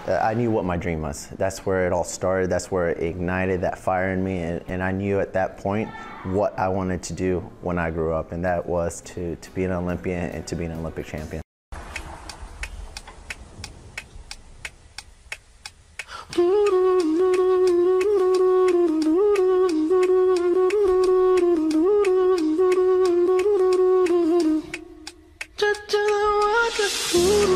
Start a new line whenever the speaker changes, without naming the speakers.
I knew what my dream was. That's where it all started. That's where it ignited that fire in me, and I knew at that point what I wanted to do when I grew up, and that was to be an Olympian and to be an Olympic champion.
Ooh.